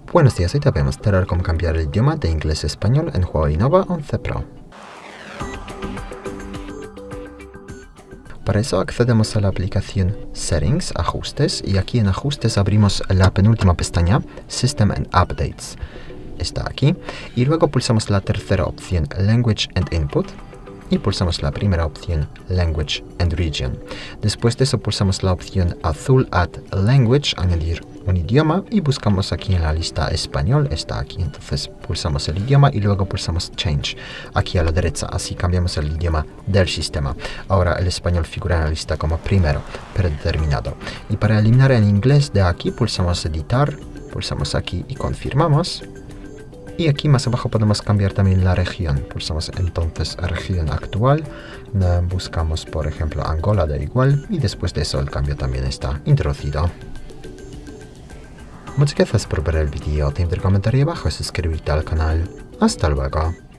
Buenos días, hoy te voy a mostrar cómo cambiar el idioma de inglés a español en Huawei Nova 11 Pro. Para eso accedemos a la aplicación Settings, Ajustes, y aquí en Ajustes abrimos la penúltima pestaña, System and Updates. Está aquí, y luego pulsamos la tercera opción, Language and Input, y pulsamos la primera opción, Language and Region. Después de eso pulsamos la opción azul Add Language, añadir un idioma, y buscamos aquí en la lista español, está aquí, entonces pulsamos el idioma y luego pulsamos Change, aquí a la derecha, así cambiamos el idioma del sistema. Ahora el español figura en la lista como primero, predeterminado. Y para eliminar el inglés de aquí pulsamos Editar, pulsamos aquí y confirmamos. Y aquí más abajo podemos cambiar también la región. Pulsamos entonces región actual, buscamos por ejemplo Angola da igual y después de eso el cambio también está introducido. Muchas gracias por ver el vídeo, te invito a comentar ahí abajo y suscribirte al canal. Hasta luego.